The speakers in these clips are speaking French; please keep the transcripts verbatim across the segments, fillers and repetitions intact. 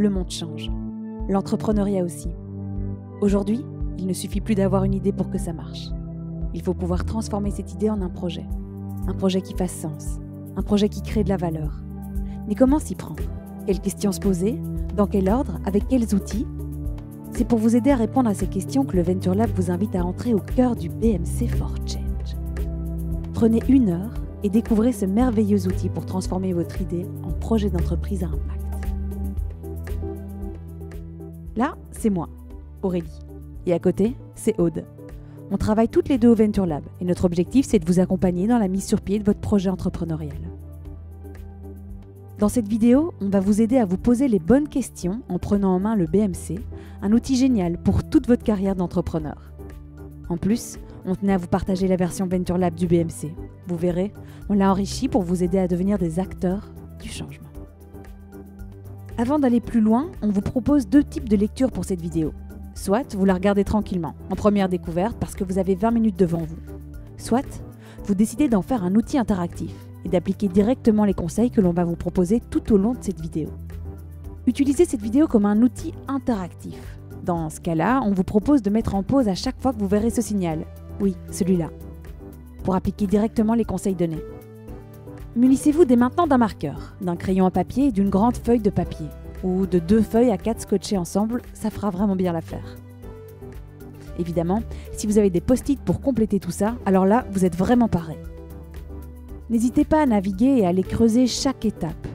le monde change. L'entrepreneuriat aussi. Aujourd'hui, il ne suffit plus d'avoir une idée pour que ça marche. Il faut pouvoir transformer cette idée en un projet. Un projet qui fasse sens. Un projet qui crée de la valeur. Mais comment s'y prendre? Quelles questions se poser? Dans quel ordre? Avec quels outils? C'est pour vous aider à répondre à ces questions que le Venture Lab vous invite à entrer au cœur du B M C for Change. Prenez une heure et découvrez ce merveilleux outil pour transformer votre idée en projet d'entreprise à impact. Là, c'est moi, Aurélie. Et à côté, c'est Aude. On travaille toutes les deux au Venture Lab et notre objectif, c'est de vous accompagner dans la mise sur pied de votre projet entrepreneurial. Dans cette vidéo, on va vous aider à vous poser les bonnes questions en prenant en main le B M C, un outil génial pour toute votre carrière d'entrepreneur. En plus, on tenait à vous partager la version Venture Lab du B M C. Vous verrez, on l'a enrichi pour vous aider à devenir des acteurs du changement. Avant d'aller plus loin, on vous propose deux types de lecture pour cette vidéo. Soit vous la regardez tranquillement, en première découverte parce que vous avez vingt minutes devant vous. Soit vous décidez d'en faire un outil interactif et d'appliquer directement les conseils que l'on va vous proposer tout au long de cette vidéo. Utilisez cette vidéo comme un outil interactif. Dans ce cas-là, on vous propose de mettre en pause à chaque fois que vous verrez ce signal. Oui, celui-là. Pour appliquer directement les conseils donnés. Munissez-vous dès maintenant d'un marqueur, d'un crayon à papier et d'une grande feuille de papier. Ou de deux feuilles à quatre scotchées ensemble, ça fera vraiment bien l'affaire. Évidemment, si vous avez des post-it pour compléter tout ça, alors là, vous êtes vraiment paré. N'hésitez pas à naviguer et à aller creuser chaque étape.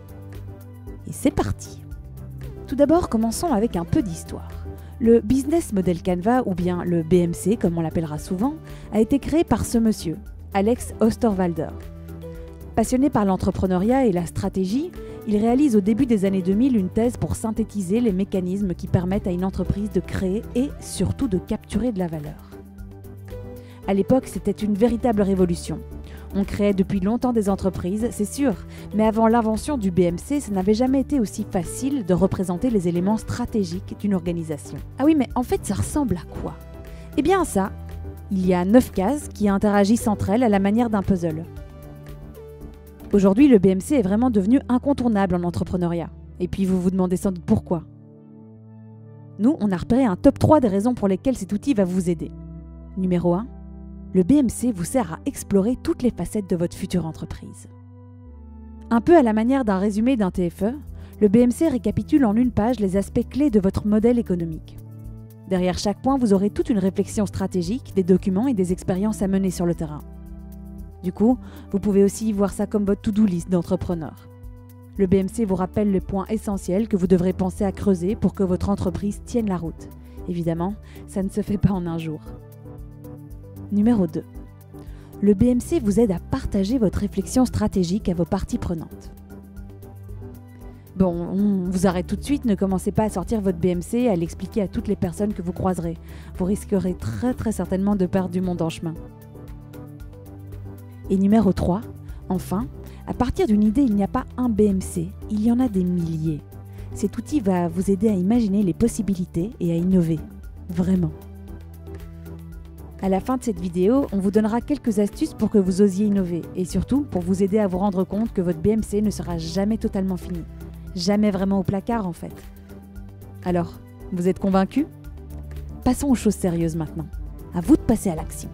Et c'est parti! Tout d'abord, commençons avec un peu d'histoire. Le Business Model Canvas, ou bien le B M C comme on l'appellera souvent, a été créé par ce monsieur, Alex Osterwalder. Passionné par l'entrepreneuriat et la stratégie, il réalise au début des années deux mille une thèse pour synthétiser les mécanismes qui permettent à une entreprise de créer et surtout de capturer de la valeur. À l'époque, c'était une véritable révolution. On créait depuis longtemps des entreprises, c'est sûr, mais avant l'invention du B M C, ça n'avait jamais été aussi facile de représenter les éléments stratégiques d'une organisation. Ah oui, mais en fait, ça ressemble à quoi? Eh bien ça, il y a neuf cases qui interagissent entre elles à la manière d'un puzzle. Aujourd'hui, le B M C est vraiment devenu incontournable en entrepreneuriat. Et puis vous vous demandez sans doute pourquoi. Nous, on a repéré un top trois des raisons pour lesquelles cet outil va vous aider. Numéro un. Le B M C vous sert à explorer toutes les facettes de votre future entreprise. Un peu à la manière d'un résumé d'un T F E, le B M C récapitule en une page les aspects clés de votre modèle économique. Derrière chaque point, vous aurez toute une réflexion stratégique, des documents et des expériences à mener sur le terrain. Du coup, vous pouvez aussi voir ça comme votre to-do list d'entrepreneur. Le B M C vous rappelle les points essentiels que vous devrez penser à creuser pour que votre entreprise tienne la route. Évidemment, ça ne se fait pas en un jour. Numéro deux. Le B M C vous aide à partager votre réflexion stratégique à vos parties prenantes. Bon, on vous arrête tout de suite, ne commencez pas à sortir votre B M C et à l'expliquer à toutes les personnes que vous croiserez. Vous risquerez très très certainement de perdre du monde en chemin. Et numéro trois, enfin, à partir d'une idée, il n'y a pas un B M C, il y en a des milliers. Cet outil va vous aider à imaginer les possibilités et à innover. Vraiment. À la fin de cette vidéo, on vous donnera quelques astuces pour que vous osiez innover et surtout pour vous aider à vous rendre compte que votre B M C ne sera jamais totalement fini. Jamais vraiment au placard en fait. Alors, vous êtes convaincus? Passons aux choses sérieuses maintenant. À vous de passer à l'action.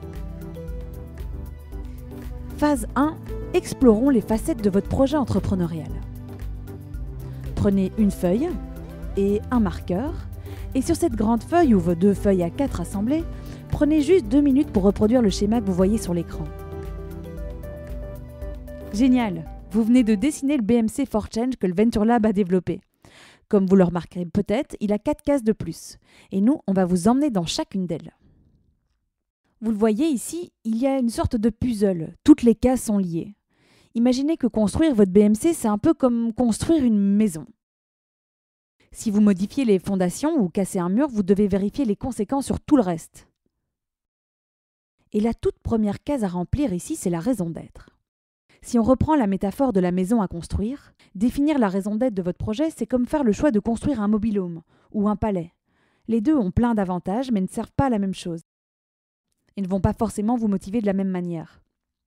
Phase un. Explorons les facettes de votre projet entrepreneurial. Prenez une feuille et un marqueur et sur cette grande feuille ou vos deux feuilles à quatre assemblées, prenez juste deux minutes pour reproduire le schéma que vous voyez sur l'écran. Génial! Vous venez de dessiner le B M C for Change que le Venture Lab a développé. Comme vous le remarquerez peut-être, il a quatre cases de plus. Et nous, on va vous emmener dans chacune d'elles. Vous le voyez ici, il y a une sorte de puzzle. Toutes les cases sont liées. Imaginez que construire votre B M C, c'est un peu comme construire une maison. Si vous modifiez les fondations ou cassez un mur, vous devez vérifier les conséquences sur tout le reste. Et la toute première case à remplir ici, c'est la raison d'être. Si on reprend la métaphore de la maison à construire, définir la raison d'être de votre projet, c'est comme faire le choix de construire un mobil-home ou un palais. Les deux ont plein d'avantages, mais ne servent pas à la même chose. Ils ne vont pas forcément vous motiver de la même manière.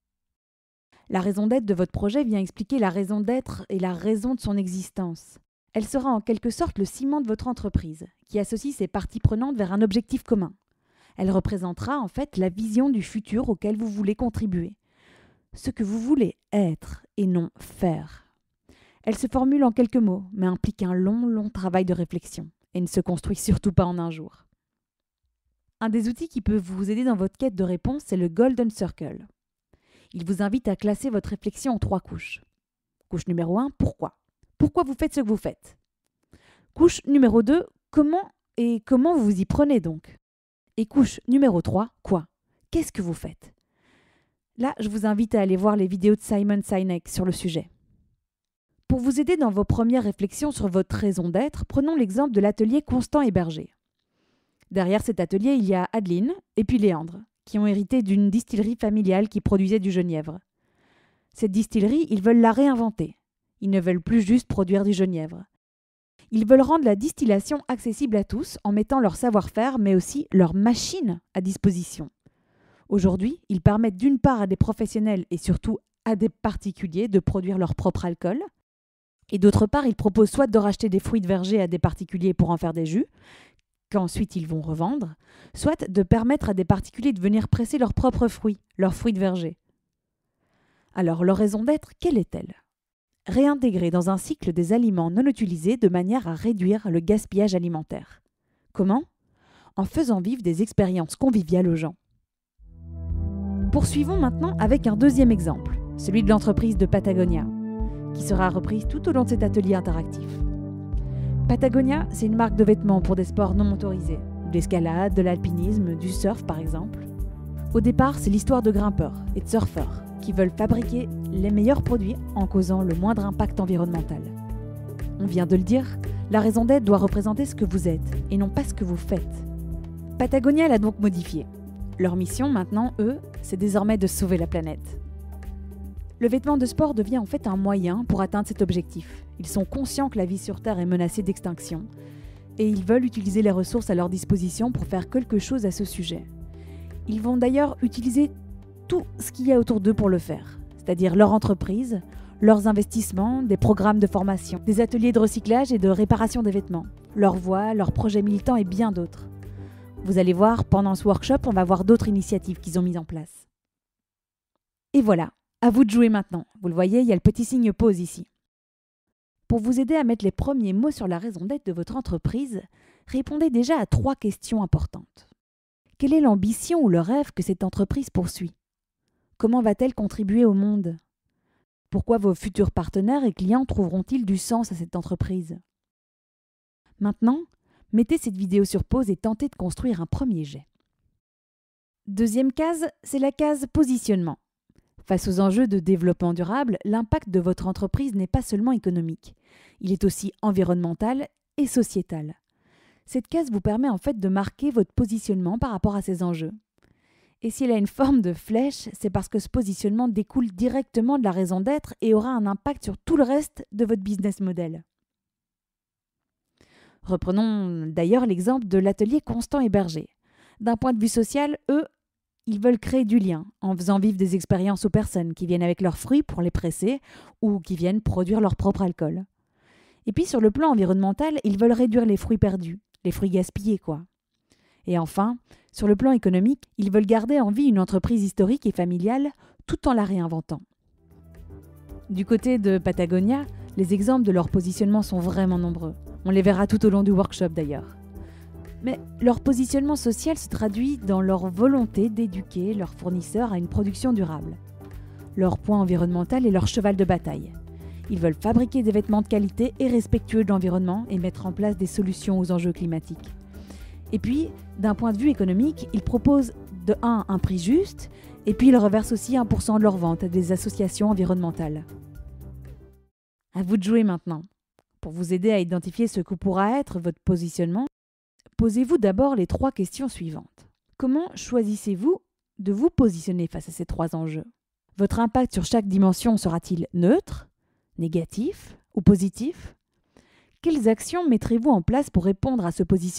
La raison d'être de votre projet vient expliquer la raison d'être et la raison de son existence. Elle sera en quelque sorte le ciment de votre entreprise, qui associe ses parties prenantes vers un objectif commun. Elle représentera en fait la vision du futur auquel vous voulez contribuer, ce que vous voulez être et non faire. Elle se formule en quelques mots, mais implique un long, long travail de réflexion et ne se construit surtout pas en un jour. Un des outils qui peut vous aider dans votre quête de réponse, c'est le Golden Circle. Il vous invite à classer votre réflexion en trois couches. Couche numéro un, pourquoi ? Pourquoi vous faites ce que vous faites ? Couche numéro deux, comment et comment vous vous y prenez donc ? Et couche numéro trois, quoi ? Qu'est-ce que vous faites ? Là, je vous invite à aller voir les vidéos de Simon Sinek sur le sujet. Pour vous aider dans vos premières réflexions sur votre raison d'être, prenons l'exemple de l'atelier Constant et Berger. Derrière cet atelier, il y a Adeline et puis Léandre, qui ont hérité d'une distillerie familiale qui produisait du genièvre. Cette distillerie, ils veulent la réinventer. Ils ne veulent plus juste produire du genièvre. Ils veulent rendre la distillation accessible à tous en mettant leur savoir-faire, mais aussi leur machine à disposition. Aujourd'hui, ils permettent d'une part à des professionnels et surtout à des particuliers de produire leur propre alcool. Et d'autre part, ils proposent soit de racheter des fruits de verger à des particuliers pour en faire des jus, qu'ensuite ils vont revendre, soit de permettre à des particuliers de venir presser leurs propres fruits, leurs fruits de verger. Alors, leur raison d'être, quelle est-elle ? Réintégrer dans un cycle des aliments non utilisés de manière à réduire le gaspillage alimentaire. Comment ? En faisant vivre des expériences conviviales aux gens. Poursuivons maintenant avec un deuxième exemple, celui de l'entreprise de Patagonia, qui sera reprise tout au long de cet atelier interactif. Patagonia, c'est une marque de vêtements pour des sports non motorisés, de l'escalade, de l'alpinisme, du surf par exemple. Au départ, c'est l'histoire de grimpeurs et de surfeurs qui veulent fabriquer les meilleurs produits en causant le moindre impact environnemental. On vient de le dire, la raison d'être doit représenter ce que vous êtes et non pas ce que vous faites. Patagonia l'a donc modifié. Leur mission maintenant, eux, c'est désormais de sauver la planète. Le vêtement de sport devient en fait un moyen pour atteindre cet objectif. Ils sont conscients que la vie sur Terre est menacée d'extinction et ils veulent utiliser les ressources à leur disposition pour faire quelque chose à ce sujet. Ils vont d'ailleurs utiliser tout ce qu'il y a autour d'eux pour le faire, c'est-à-dire leur entreprise, leurs investissements, des programmes de formation, des ateliers de recyclage et de réparation des vêtements, leurs voix, leurs projets militants et bien d'autres. Vous allez voir, pendant ce workshop, on va voir d'autres initiatives qu'ils ont mises en place. Et voilà, à vous de jouer maintenant. Vous le voyez, il y a le petit signe pause ici. Pour vous aider à mettre les premiers mots sur la raison d'être de votre entreprise, répondez déjà à trois questions importantes. Quelle est l'ambition ou le rêve que cette entreprise poursuit ? Comment va-t-elle contribuer au monde ? Pourquoi vos futurs partenaires et clients trouveront-ils du sens à cette entreprise ? Maintenant, mettez cette vidéo sur pause et tentez de construire un premier jet. Deuxième case, c'est la case positionnement. Face aux enjeux de développement durable, l'impact de votre entreprise n'est pas seulement économique. Il est aussi environnemental et sociétal. Cette case vous permet en fait de marquer votre positionnement par rapport à ces enjeux. Et s'il a une forme de flèche, c'est parce que ce positionnement découle directement de la raison d'être et aura un impact sur tout le reste de votre business model. Reprenons d'ailleurs l'exemple de l'atelier Constant et Berger. D'un point de vue social, eux, ils veulent créer du lien en faisant vivre des expériences aux personnes qui viennent avec leurs fruits pour les presser ou qui viennent produire leur propre alcool. Et puis sur le plan environnemental, ils veulent réduire les fruits perdus, les fruits gaspillés quoi. Et enfin, sur le plan économique, ils veulent garder en vie une entreprise historique et familiale tout en la réinventant. Du côté de Patagonia, les exemples de leur positionnement sont vraiment nombreux. On les verra tout au long du workshop d'ailleurs. Mais leur positionnement social se traduit dans leur volonté d'éduquer leurs fournisseurs à une production durable. Leur point environnemental est leur cheval de bataille. Ils veulent fabriquer des vêtements de qualité et respectueux de l'environnement et mettre en place des solutions aux enjeux climatiques. Et puis, d'un point de vue économique, ils proposent de un un prix juste et puis ils reversent aussi un pour cent de leurs ventes à des associations environnementales. À vous de jouer maintenant. Pour vous aider à identifier ce que pourra être votre positionnement, posez-vous d'abord les trois questions suivantes. Comment choisissez-vous de vous positionner face à ces trois enjeux ? Votre impact sur chaque dimension sera-t-il neutre, négatif ou positif ? Quelles actions mettrez-vous en place pour répondre à ce positionnement ?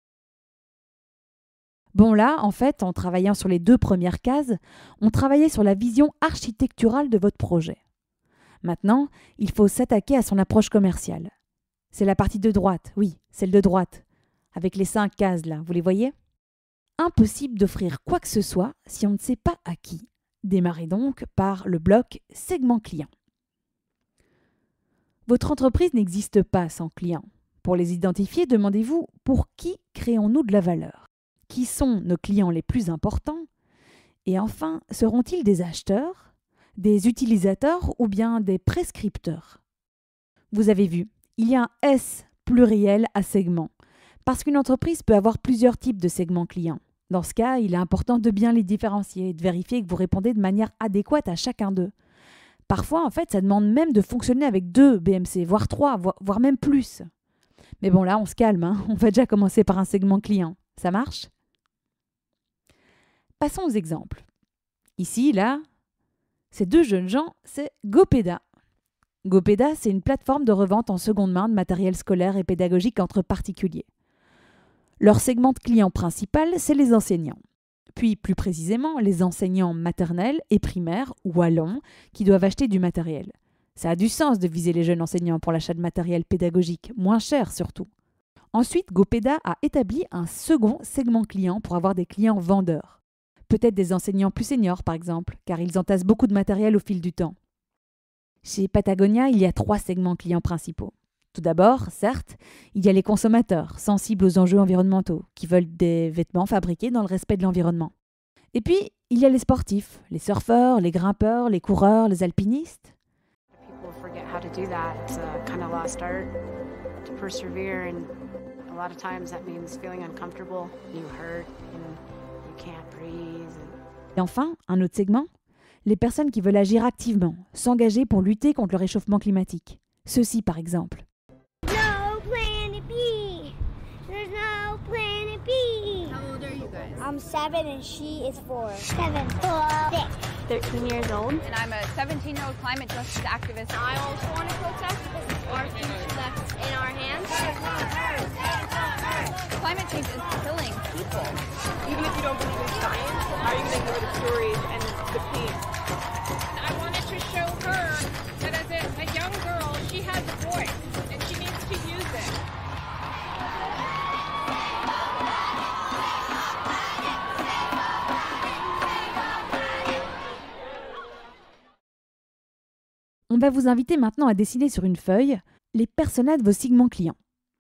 Bon là, en fait, en travaillant sur les deux premières cases, on travaillait sur la vision architecturale de votre projet. Maintenant, il faut s'attaquer à son approche commerciale. C'est la partie de droite, oui, celle de droite, avec les cinq cases là, vous les voyez? Impossible d'offrir quoi que ce soit si on ne sait pas à qui. Démarrez donc par le bloc segment client. Votre entreprise n'existe pas sans clients. Pour les identifier, demandez-vous pour qui créons-nous de la valeur? Qui sont nos clients les plus importants? Et enfin, seront-ils des acheteurs, des utilisateurs ou bien des prescripteurs? Vous avez vu, il y a un S pluriel à segment, parce qu'une entreprise peut avoir plusieurs types de segments clients. Dans ce cas, il est important de bien les différencier et de vérifier que vous répondez de manière adéquate à chacun d'eux. Parfois, en fait, ça demande même de fonctionner avec deux B M C, voire trois, voire même plus. Mais bon, là, on se calme, hein. On va déjà commencer par un segment client. Ça marche? Passons aux exemples. Ici, là, ces deux jeunes gens, c'est Gopeda. Gopeda, c'est une plateforme de revente en seconde main de matériel scolaire et pédagogique entre particuliers. Leur segment de client principal, c'est les enseignants. Puis, plus précisément, les enseignants maternels et primaires ou wallons qui doivent acheter du matériel. Ça a du sens de viser les jeunes enseignants pour l'achat de matériel pédagogique, moins cher surtout. Ensuite, Gopeda a établi un second segment client pour avoir des clients vendeurs. Peut-être des enseignants plus seniors par exemple, car ils entassent beaucoup de matériel au fil du temps. Chez Patagonia, il y a trois segments clients principaux. Tout d'abord, certes, il y a les consommateurs, sensibles aux enjeux environnementaux, qui veulent des vêtements fabriqués dans le respect de l'environnement. Et puis, il y a les sportifs, les surfeurs, les grimpeurs, les coureurs, les alpinistes. People forget how to do that. It's a kind of lost art to persevere, and a lot of times that means feeling uncomfortable, you hurt, and you can't breathe. Et enfin, un autre segment, les personnes qui veulent agir activement, s'engager pour lutter contre le réchauffement climatique. Ceux-ci, par exemple. No planet B. There's no planet B. How old are you guys? I'm seven and she is four. Seven. Six. thirteen years old. And I'm a seventeen-year-old climate justice activist. I also want to protest because it's our future that's in our hands. Climate change is killing people. Even if you don't believe in science, how are you going to ignore the stories and the pain? I wanted to show her that as a, a young girl, she has a voice and she needs to use it. On va vous inviter maintenant à dessiner sur une feuille les personas de vos segments clients.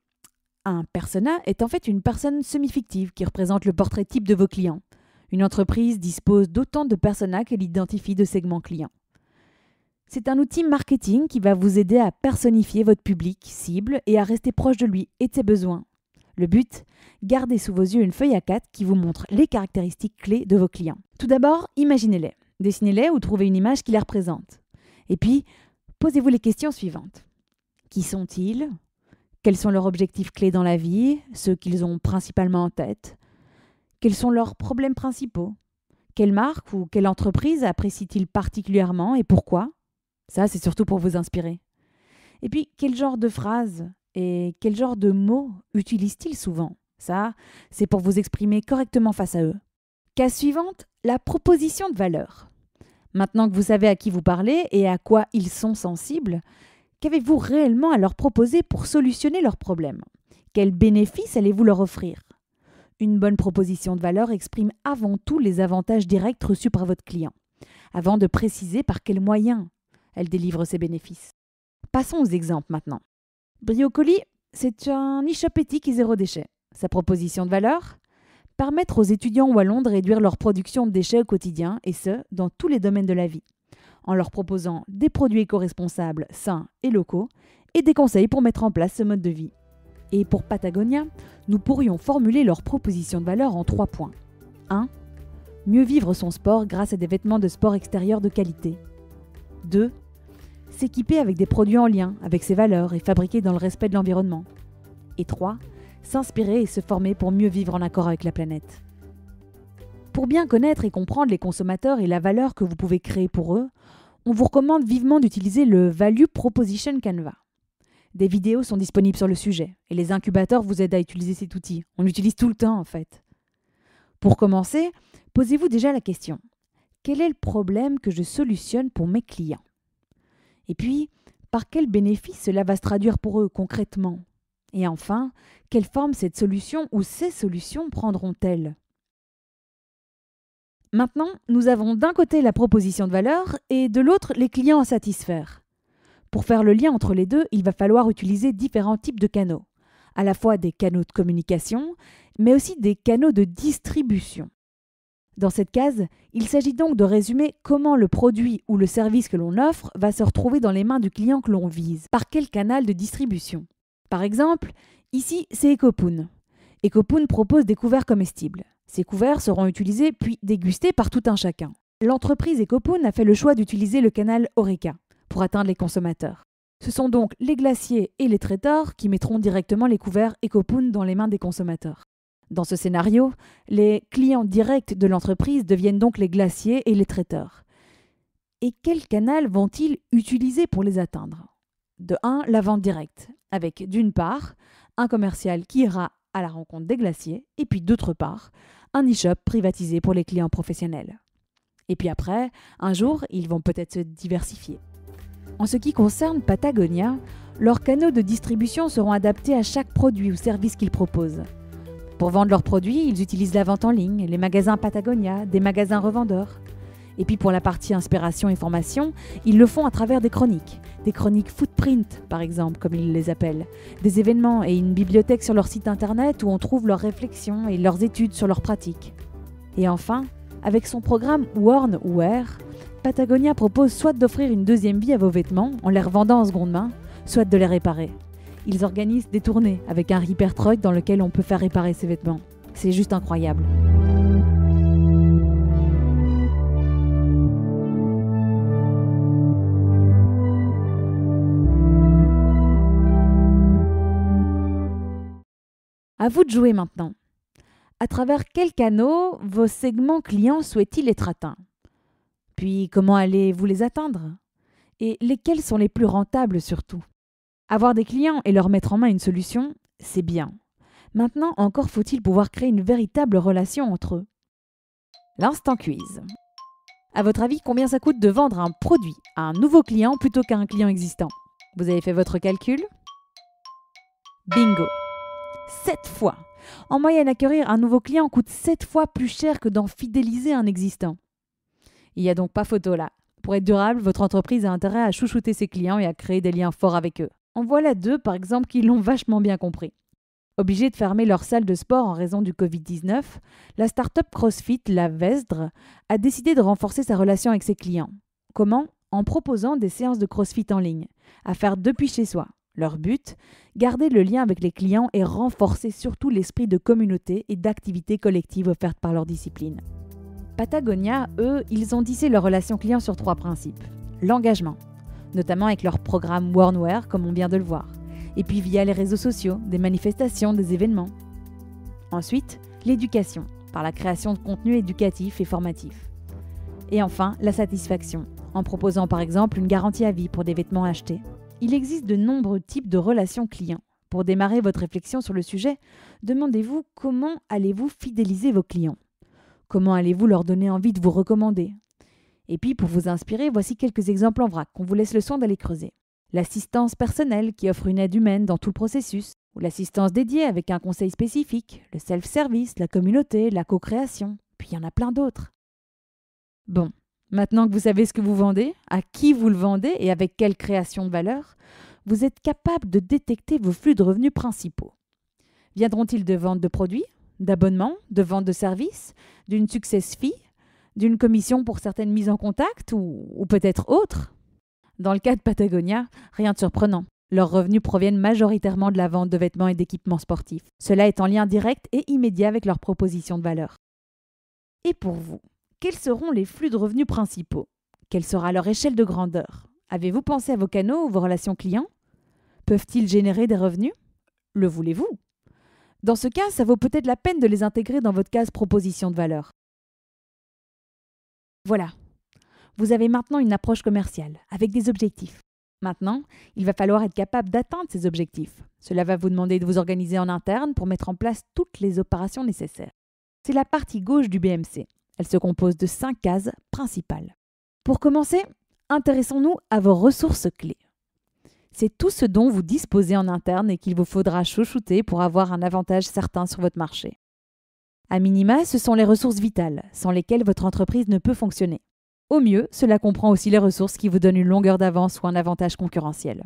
Un persona est en fait une personne semi-fictive qui représente le portrait type de vos clients. Une entreprise dispose d'autant de personas qu'elle identifie de segments clients. C'est un outil marketing qui va vous aider à personnifier votre public cible et à rester proche de lui et de ses besoins. Le but, gardez sous vos yeux une feuille A quatre qui vous montre les caractéristiques clés de vos clients. Tout d'abord, imaginez-les. Dessinez-les ou trouvez une image qui les représente. Et puis, posez-vous les questions suivantes. Qui sont-ils ? Quels sont leurs objectifs clés dans la vie, ceux qu'ils ont principalement en tête ? Quels sont leurs problèmes principaux ? Quelle marque ou quelle entreprise apprécient-ils particulièrement et pourquoi ? Ça, c'est surtout pour vous inspirer. Et puis, quel genre de phrases et quel genre de mots utilisent-ils souvent ? Ça, c'est pour vous exprimer correctement face à eux. Case suivante, la proposition de valeur. Maintenant que vous savez à qui vous parlez et à quoi ils sont sensibles, qu'avez-vous réellement à leur proposer pour solutionner leurs problèmes ? Quels bénéfices allez-vous leur offrir ? Une bonne proposition de valeur exprime avant tout les avantages directs reçus par votre client, avant de préciser par quels moyens elle délivre ses bénéfices. Passons aux exemples maintenant. Briocoli, c'est un e-shop éthique et zéro déchet. Sa proposition de valeur ? Permettre aux étudiants wallons de réduire leur production de déchets au quotidien, et ce, dans tous les domaines de la vie, en leur proposant des produits éco-responsables, sains et locaux, et des conseils pour mettre en place ce mode de vie. Et pour Patagonia, nous pourrions formuler leur proposition de valeur en trois points. un. Mieux vivre son sport grâce à des vêtements de sport extérieurs de qualité. deux. S'équiper avec des produits en lien avec ses valeurs et fabriqués dans le respect de l'environnement. Et trois. S'inspirer et se former pour mieux vivre en accord avec la planète. Pour bien connaître et comprendre les consommateurs et la valeur que vous pouvez créer pour eux, on vous recommande vivement d'utiliser le Value Proposition Canva. Des vidéos sont disponibles sur le sujet et les incubateurs vous aident à utiliser cet outil. On l'utilise tout le temps en fait. Pour commencer, posez-vous déjà la question. Quel est le problème que je solutionne pour mes clients ? Et puis, par quel bénéfice cela va se traduire pour eux concrètement? Et enfin, quelle forme cette solution ou ces solutions prendront-elles? Maintenant, nous avons d'un côté la proposition de valeur et de l'autre les clients à satisfaire. Pour faire le lien entre les deux, il va falloir utiliser différents types de canaux, à la fois des canaux de communication, mais aussi des canaux de distribution. Dans cette case, il s'agit donc de résumer comment le produit ou le service que l'on offre va se retrouver dans les mains du client que l'on vise, par quel canal de distribution. Par exemple, ici c'est Ecopoon. Ecopoon propose des couverts comestibles. Ces couverts seront utilisés puis dégustés par tout un chacun. L'entreprise Ecopoon a fait le choix d'utiliser le canal Horeca pour atteindre les consommateurs. Ce sont donc les glaciers et les traiteurs qui mettront directement les couverts Ecopoon dans les mains des consommateurs. Dans ce scénario, les clients directs de l'entreprise deviennent donc les glaciers et les traiteurs. Et quel canal vont-ils utiliser pour les atteindre? De un, la vente directe, avec d'une part, un commercial qui ira à la rencontre des glaciers, et puis d'autre part, un e-shop privatisé pour les clients professionnels. Et puis après, un jour, ils vont peut-être se diversifier. En ce qui concerne Patagonia, leurs canaux de distribution seront adaptés à chaque produit ou service qu'ils proposent. Pour vendre leurs produits, ils utilisent la vente en ligne, les magasins Patagonia, des magasins revendeurs. Et puis pour la partie inspiration et formation, ils le font à travers des chroniques. Des chroniques footprint, par exemple, comme ils les appellent. Des événements et une bibliothèque sur leur site internet où on trouve leurs réflexions et leurs études sur leurs pratiques. Et enfin, avec son programme Worn Wear, Patagonia propose soit d'offrir une deuxième vie à vos vêtements en les revendant en seconde main, soit de les réparer. Ils organisent des tournées avec un repair truck dans lequel on peut faire réparer ses vêtements. C'est juste incroyable. À vous de jouer maintenant. À travers quels canaux vos segments clients souhaitent-ils être atteints? Puis comment allez-vous les atteindre? Et lesquels sont les plus rentables surtout? Avoir des clients et leur mettre en main une solution, c'est bien. Maintenant, encore faut-il pouvoir créer une véritable relation entre eux. L'instant quiz. À votre avis, combien ça coûte de vendre un produit à un nouveau client plutôt qu'à un client existant? Vous avez fait votre calcul? Bingo! sept fois. En moyenne, acquérir un nouveau client coûte sept fois plus cher que d'en fidéliser un existant. Il n'y a donc pas photo là. Pour être durable, votre entreprise a intérêt à chouchouter ses clients et à créer des liens forts avec eux. En voilà deux, par exemple, qui l'ont vachement bien compris. Obligés de fermer leur salle de sport en raison du covid dix-neuf, la start-up CrossFit, la Vesdre, a décidé de renforcer sa relation avec ses clients. Comment? En proposant des séances de CrossFit en ligne, à faire depuis chez soi. Leur but? Garder le lien avec les clients et renforcer surtout l'esprit de communauté et d'activité collective offerte par leur discipline. Patagonia, eux, ils ont tissé leur relation client sur trois principes. L'engagement, notamment avec leur programme Worn Wear, comme on vient de le voir, et puis via les réseaux sociaux, des manifestations, des événements. Ensuite, l'éducation, par la création de contenus éducatifs et formatifs. Et enfin, la satisfaction, en proposant par exemple une garantie à vie pour des vêtements achetés. Il existe de nombreux types de relations clients. Pour démarrer votre réflexion sur le sujet, demandez-vous comment allez-vous fidéliser vos clients? Comment allez-vous leur donner envie de vous recommander? Et puis, pour vous inspirer, voici quelques exemples en vrac qu'on vous laisse le soin d'aller creuser. L'assistance personnelle qui offre une aide humaine dans tout le processus, ou l'assistance dédiée avec un conseil spécifique, le self-service, la communauté, la co-création, puis il y en a plein d'autres. Bon, maintenant que vous savez ce que vous vendez, à qui vous le vendez et avec quelle création de valeur, vous êtes capable de détecter vos flux de revenus principaux. Viendront-ils de vente de produits, d'abonnements, de vente de services, d'une success fee, d'une commission pour certaines mises en contact ou, ou peut-être autre? Dans le cas de Patagonia, rien de surprenant. Leurs revenus proviennent majoritairement de la vente de vêtements et d'équipements sportifs. Cela est en lien direct et immédiat avec leur proposition de valeur. Et pour vous, quels seront les flux de revenus principaux? Quelle sera leur échelle de grandeur? Avez-vous pensé à vos canaux ou vos relations clients? Peuvent-ils générer des revenus? Le voulez-vous? Dans ce cas, ça vaut peut-être la peine de les intégrer dans votre case proposition de valeur. Voilà. Vous avez maintenant une approche commerciale, avec des objectifs. Maintenant, il va falloir être capable d'atteindre ces objectifs. Cela va vous demander de vous organiser en interne pour mettre en place toutes les opérations nécessaires. C'est la partie gauche du B M C. Elle se compose de cinq cases principales. Pour commencer, intéressons-nous à vos ressources clés. C'est tout ce dont vous disposez en interne et qu'il vous faudra chouchouter pour avoir un avantage certain sur votre marché. À minima, ce sont les ressources vitales, sans lesquelles votre entreprise ne peut fonctionner. Au mieux, cela comprend aussi les ressources qui vous donnent une longueur d'avance ou un avantage concurrentiel.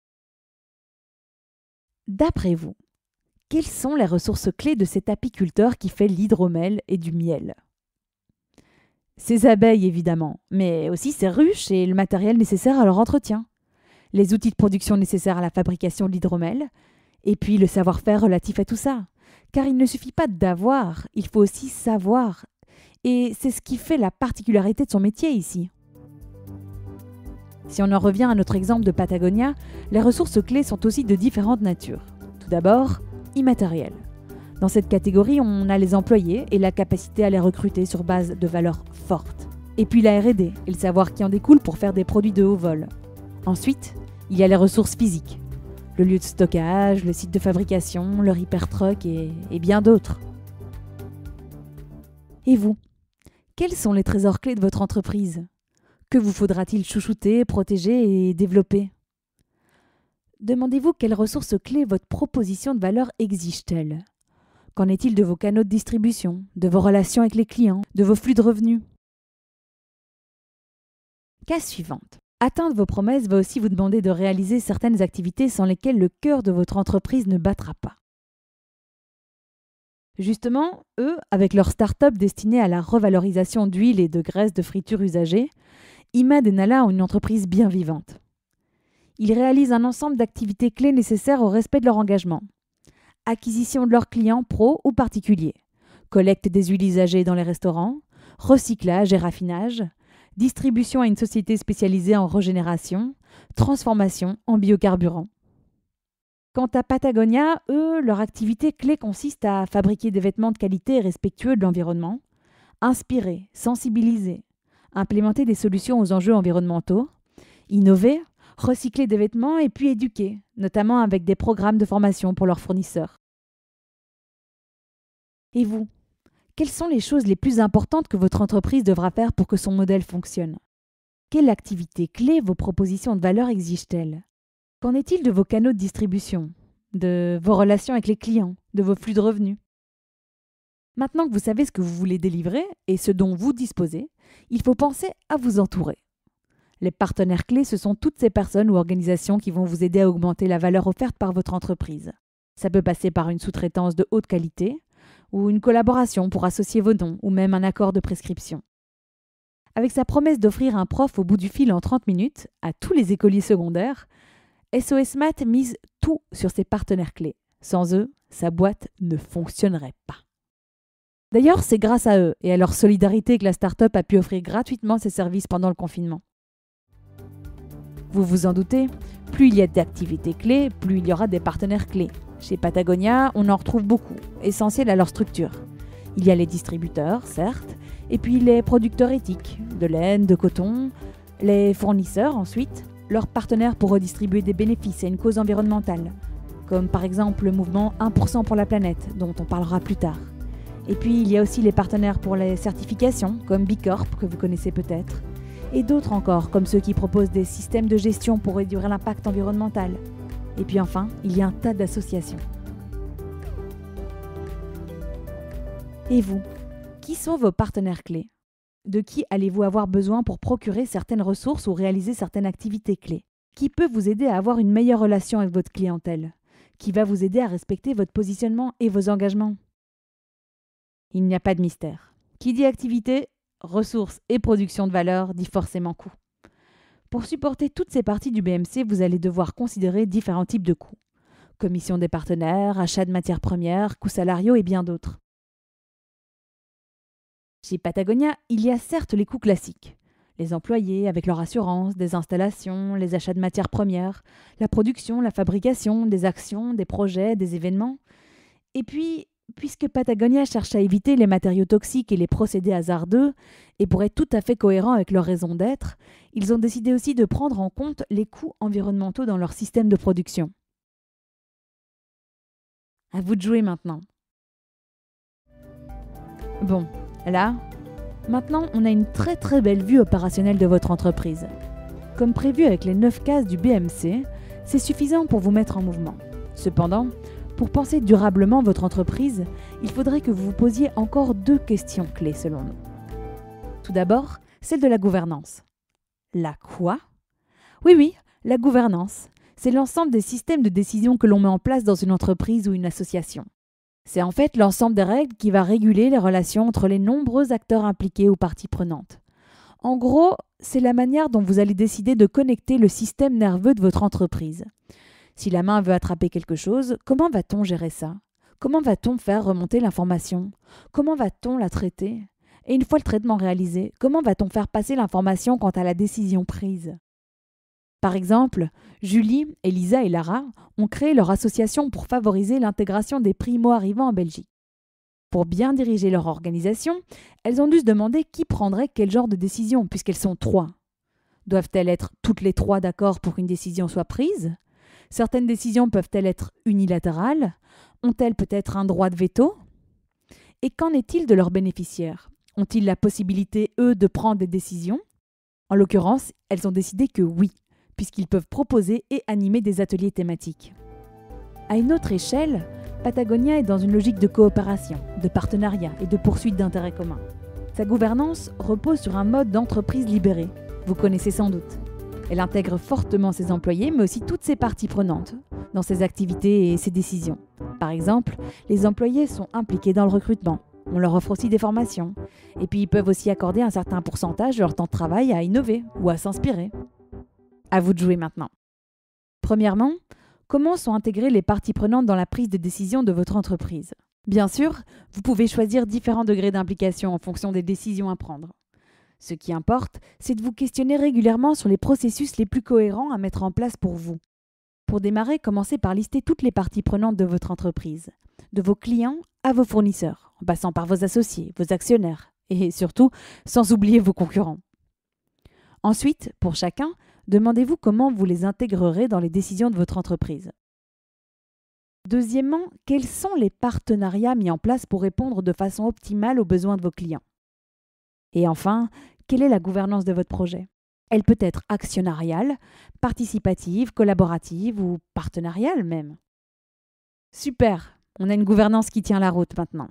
D'après vous, quelles sont les ressources clés de cet apiculteur qui fait l'hydromel et du miel? Ses abeilles, évidemment, mais aussi ses ruches et le matériel nécessaire à leur entretien, les outils de production nécessaires à la fabrication de l'hydromel, et puis le savoir-faire relatif à tout ça. Car il ne suffit pas d'avoir, il faut aussi savoir. Et c'est ce qui fait la particularité de son métier ici. Si on en revient à notre exemple de Patagonia, les ressources clés sont aussi de différentes natures. Tout d'abord, immatériel. Dans cette catégorie, on a les employés et la capacité à les recruter sur base de valeurs fortes. Et puis la R et D et le savoir qui en découle pour faire des produits de haut vol. Ensuite, il y a les ressources physiques. Le lieu de stockage, le site de fabrication, leur hypertruck et, et bien d'autres. Et vous? Quels sont les trésors clés de votre entreprise? Que vous faudra-t-il chouchouter, protéger et développer? Demandez-vous quelles ressources clés votre proposition de valeur exige-t-elle? Qu'en est-il de vos canaux de distribution, de vos relations avec les clients, de vos flux de revenus? Cas suivante. Atteindre vos promesses va aussi vous demander de réaliser certaines activités sans lesquelles le cœur de votre entreprise ne battra pas. Justement, eux, avec leur start-up destinée à la revalorisation d'huile et de graisse de friture usagées, Imad et Nala ont une entreprise bien vivante. Ils réalisent un ensemble d'activités clés nécessaires au respect de leur engagement. Acquisition de leurs clients pros ou particuliers, collecte des huiles usagées dans les restaurants, recyclage et raffinage, distribution à une société spécialisée en régénération, transformation en biocarburant. Quant à Patagonia, eux, leur activité clé consiste à fabriquer des vêtements de qualité et respectueux de l'environnement, inspirer, sensibiliser, implémenter des solutions aux enjeux environnementaux, innover, recycler des vêtements et puis éduquer, notamment avec des programmes de formation pour leurs fournisseurs. Et vous? Quelles sont les choses les plus importantes que votre entreprise devra faire pour que son modèle fonctionne? Quelle activité clé vos propositions de valeur exigent-elles? Qu'en est-il de vos canaux de distribution, de vos relations avec les clients, de vos flux de revenus? Maintenant que vous savez ce que vous voulez délivrer et ce dont vous disposez, il faut penser à vous entourer. Les partenaires clés, ce sont toutes ces personnes ou organisations qui vont vous aider à augmenter la valeur offerte par votre entreprise. Ça peut passer par une sous-traitance de haute qualité, ou une collaboration pour associer vos dons, ou même un accord de prescription. Avec sa promesse d'offrir un prof au bout du fil en trente minutes à tous les écoliers secondaires, S O S Math mise tout sur ses partenaires clés. Sans eux, sa boîte ne fonctionnerait pas. D'ailleurs, c'est grâce à eux et à leur solidarité que la start-up a pu offrir gratuitement ses services pendant le confinement. Vous vous en doutez, plus il y a d'activités clés, plus il y aura des partenaires clés. Chez Patagonia, on en retrouve beaucoup, essentiels à leur structure. Il y a les distributeurs, certes, et puis les producteurs éthiques, de laine, de coton, les fournisseurs ensuite, leurs partenaires pour redistribuer des bénéfices à une cause environnementale, comme par exemple le mouvement un pour cent pour la planète, dont on parlera plus tard. Et puis il y a aussi les partenaires pour les certifications, comme B Corp, que vous connaissez peut-être, et d'autres encore, comme ceux qui proposent des systèmes de gestion pour réduire l'impact environnemental. Et puis enfin, il y a un tas d'associations. Et vous, qui sont vos partenaires clés? De qui allez-vous avoir besoin pour procurer certaines ressources ou réaliser certaines activités clés? Qui peut vous aider à avoir une meilleure relation avec votre clientèle? Qui va vous aider à respecter votre positionnement et vos engagements? Il n'y a pas de mystère. Qui dit activité, ressources et production de valeur dit forcément coût. Pour supporter toutes ces parties du B M C, vous allez devoir considérer différents types de coûts. Commission des partenaires, achat de matières premières, coûts salariaux et bien d'autres. Chez Patagonia, il y a certes les coûts classiques. Les employés avec leur assurance, des installations, les achats de matières premières, la production, la fabrication, des actions, des projets, des événements. Et puis, puisque Patagonia cherche à éviter les matériaux toxiques et les procédés hasardeux, et pour être tout à fait cohérent avec leur raison d'être, ils ont décidé aussi de prendre en compte les coûts environnementaux dans leur système de production. À vous de jouer maintenant. Bon, là, maintenant on a une très très belle vue opérationnelle de votre entreprise. Comme prévu avec les neuf cases du B M C, C'est suffisant pour vous mettre en mouvement. Cependant, pour penser durablement votre entreprise, il faudrait que vous vous posiez encore deux questions clés selon nous. Tout d'abord, celle de la gouvernance. La quoi ? Oui, oui, la gouvernance. C'est l'ensemble des systèmes de décision que l'on met en place dans une entreprise ou une association. C'est en fait l'ensemble des règles qui va réguler les relations entre les nombreux acteurs impliqués ou parties prenantes. En gros, c'est la manière dont vous allez décider de connecter le système nerveux de votre entreprise. Si la main veut attraper quelque chose, comment va-t-on gérer ça ? Comment va-t-on faire remonter l'information ? Comment va-t-on la traiter ? Et une fois le traitement réalisé, comment va-t-on faire passer l'information quant à la décision prise ? Par exemple, Julie, Elisa et Lara ont créé leur association pour favoriser l'intégration des primo-arrivants en Belgique. Pour bien diriger leur organisation, elles ont dû se demander qui prendrait quel genre de décision, puisqu'elles sont trois. Doivent-elles être toutes les trois d'accord pour qu'une décision soit prise ? Certaines décisions peuvent-elles être unilatérales ? Ont-elles peut-être un droit de veto ? Et qu'en est-il de leurs bénéficiaires ? Ont-ils la possibilité, eux, de prendre des décisions ? En l'occurrence, elles ont décidé que oui, puisqu'ils peuvent proposer et animer des ateliers thématiques. À une autre échelle, Patagonia est dans une logique de coopération, de partenariat et de poursuite d'intérêts communs. Sa gouvernance repose sur un mode d'entreprise libérée, vous connaissez sans doute. Elle intègre fortement ses employés, mais aussi toutes ses parties prenantes, dans ses activités et ses décisions. Par exemple, les employés sont impliqués dans le recrutement. On leur offre aussi des formations. Et puis ils peuvent aussi accorder un certain pourcentage de leur temps de travail à innover ou à s'inspirer. À vous de jouer maintenant. Premièrement, comment sont intégrées les parties prenantes dans la prise de décision de votre entreprise ? Bien sûr, vous pouvez choisir différents degrés d'implication en fonction des décisions à prendre. Ce qui importe, c'est de vous questionner régulièrement sur les processus les plus cohérents à mettre en place pour vous. Pour démarrer, commencez par lister toutes les parties prenantes de votre entreprise, de vos clients à vos fournisseurs, en passant par vos associés, vos actionnaires, et surtout, sans oublier vos concurrents. Ensuite, pour chacun, demandez-vous comment vous les intégrerez dans les décisions de votre entreprise. Deuxièmement, quels sont les partenariats mis en place pour répondre de façon optimale aux besoins de vos clients ? Et enfin, quelle est la gouvernance de votre projet ? Elle peut être actionnariale, participative, collaborative ou partenariale même. Super, on a une gouvernance qui tient la route maintenant.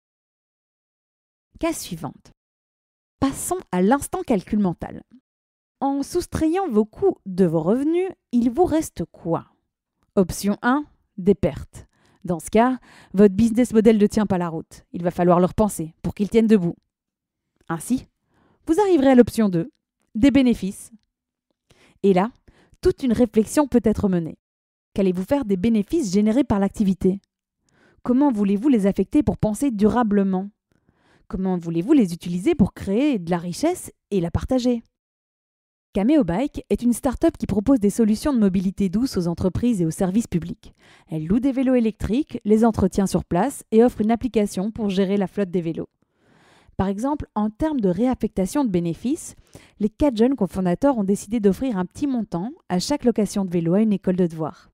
Cas suivante. Passons à l'instant calcul mental. En soustrayant vos coûts de vos revenus, il vous reste quoi ? Option un, des pertes. Dans ce cas, votre business model ne tient pas la route. Il va falloir le repenser pour qu'il tienne debout. Ainsi, vous arriverez à l'option deux, des bénéfices. Et là, toute une réflexion peut être menée. Qu'allez-vous faire des bénéfices générés par l'activité ? Comment voulez-vous les affecter pour penser durablement ? Comment voulez-vous les utiliser pour créer de la richesse et la partager ? Cameo Bike est une start-up qui propose des solutions de mobilité douce aux entreprises et aux services publics. Elle loue des vélos électriques, les entretient sur place et offre une application pour gérer la flotte des vélos. Par exemple, en termes de réaffectation de bénéfices, les quatre jeunes cofondateurs ont décidé d'offrir un petit montant à chaque location de vélo à une école de devoirs.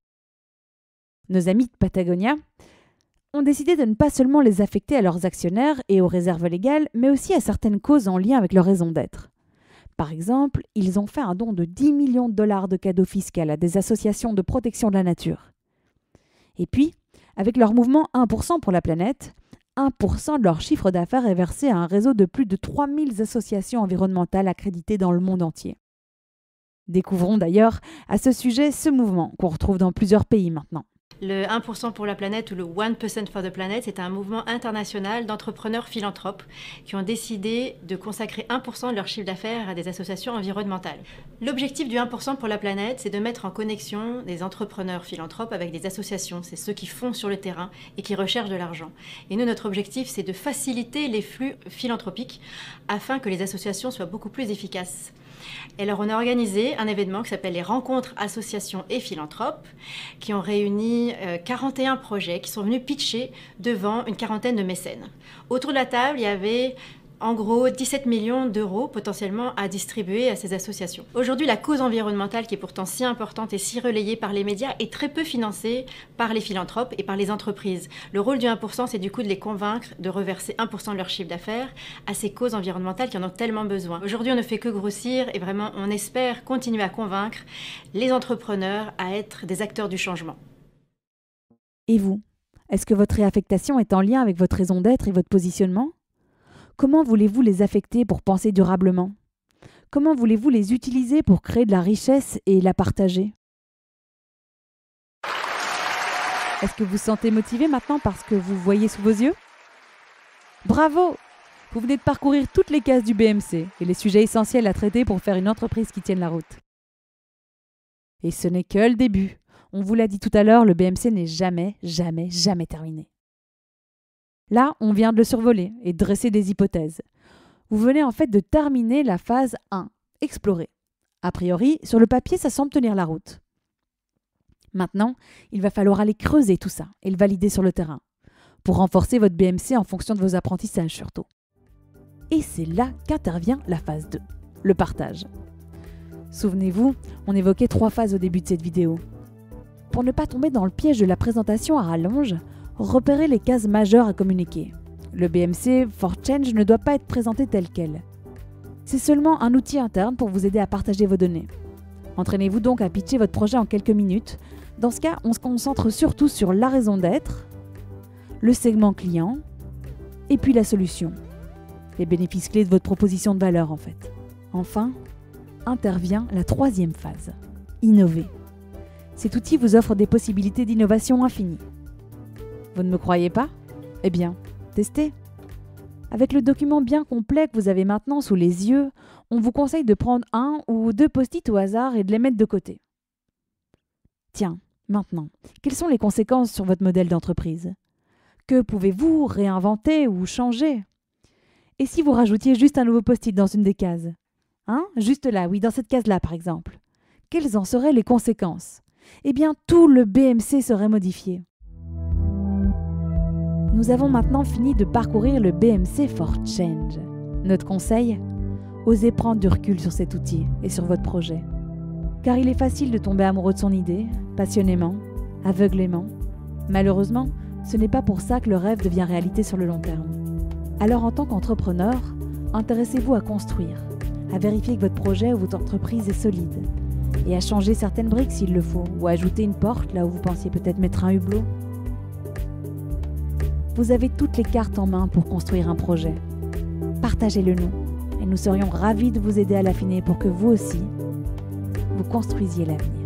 Nos amis de Patagonia ont décidé de ne pas seulement les affecter à leurs actionnaires et aux réserves légales, mais aussi à certaines causes en lien avec leur raison d'être. Par exemple, ils ont fait un don de dix millions de dollars de cadeaux fiscaux à des associations de protection de la nature. Et puis, avec leur mouvement un pour cent pour la planète, un pour cent de leur chiffre d'affaires est versé à un réseau de plus de trois mille associations environnementales accréditées dans le monde entier. Découvrons d'ailleurs à ce sujet ce mouvement qu'on retrouve dans plusieurs pays maintenant. Le un pour cent pour la planète ou le one percent for the planet, c'est un mouvement international d'entrepreneurs philanthropes qui ont décidé de consacrer un pour cent de leur chiffre d'affaires à des associations environnementales. L'objectif du un pour cent pour la planète, c'est de mettre en connexion des entrepreneurs philanthropes avec des associations. C'est ceux qui font sur le terrain et qui recherchent de l'argent. Et nous, notre objectif, c'est de faciliter les flux philanthropiques afin que les associations soient beaucoup plus efficaces. Et alors, on a organisé un événement qui s'appelle les Rencontres Associations et Philanthropes, qui ont réuni euh, quarante et un projets qui sont venus pitcher devant une quarantaine de mécènes. Autour de la table, il y avait En gros, dix-sept millions d'euros potentiellement à distribuer à ces associations. Aujourd'hui, la cause environnementale, qui est pourtant si importante et si relayée par les médias, est très peu financée par les philanthropes et par les entreprises. Le rôle du un pour cent, c'est du coup de les convaincre de reverser un pour cent de leur chiffre d'affaires à ces causes environnementales qui en ont tellement besoin. Aujourd'hui, on ne fait que grossir et vraiment, on espère continuer à convaincre les entrepreneurs à être des acteurs du changement. Et vous? Est-ce que votre réaffectation est en lien avec votre raison d'être et votre positionnement? Comment voulez-vous les affecter pour penser durablement? Comment voulez-vous les utiliser pour créer de la richesse et la partager? Est-ce que vous vous sentez motivé maintenant parce que vous voyez sous vos yeux? Bravo! Vous venez de parcourir toutes les cases du B M C et les sujets essentiels à traiter pour faire une entreprise qui tienne la route. Et ce n'est que le début. On vous l'a dit tout à l'heure, le B M C n'est jamais, jamais, jamais terminé. Là, on vient de le survoler et de dresser des hypothèses. Vous venez en fait de terminer la phase un, explorer. A priori, sur le papier, ça semble tenir la route. Maintenant, il va falloir aller creuser tout ça et le valider sur le terrain, pour renforcer votre B M C en fonction de vos apprentissages surtout. Et c'est là qu'intervient la phase deux, le partage. Souvenez-vous, on évoquait trois phases au début de cette vidéo. Pour ne pas tomber dans le piège de la présentation à rallonge, repérez les cases majeures à communiquer. Le B M C for Change ne doit pas être présenté tel quel. C'est seulement un outil interne pour vous aider à partager vos données. Entraînez-vous donc à pitcher votre projet en quelques minutes. Dans ce cas, on se concentre surtout sur la raison d'être, le segment client, et puis la solution. Les bénéfices clés de votre proposition de valeur en fait. Enfin, intervient la troisième phase, innover. Cet outil vous offre des possibilités d'innovation infinies. Vous ne me croyez pas? Eh bien, testez. Avec le document bien complet que vous avez maintenant sous les yeux, on vous conseille de prendre un ou deux post-it au hasard et de les mettre de côté. Tiens, maintenant, quelles sont les conséquences sur votre modèle d'entreprise? Que pouvez-vous réinventer ou changer? Et si vous rajoutiez juste un nouveau post-it dans une des cases? Hein? Juste là, oui, dans cette case-là par exemple. Quelles en seraient les conséquences? Eh bien, tout le B M C serait modifié. Nous avons maintenant fini de parcourir le B M C for Change. Notre conseil? Osez prendre du recul sur cet outil et sur votre projet. Car il est facile de tomber amoureux de son idée, passionnément, aveuglément. Malheureusement, ce n'est pas pour ça que le rêve devient réalité sur le long terme. Alors en tant qu'entrepreneur, intéressez-vous à construire, à vérifier que votre projet ou votre entreprise est solide, et à changer certaines briques s'il le faut, ou à ajouter une porte là où vous pensiez peut-être mettre un hublot. Vous avez toutes les cartes en main pour construire un projet. Partagez-le nous, et nous serions ravis de vous aider à l'affiner pour que vous aussi, vous construisiez l'avenir.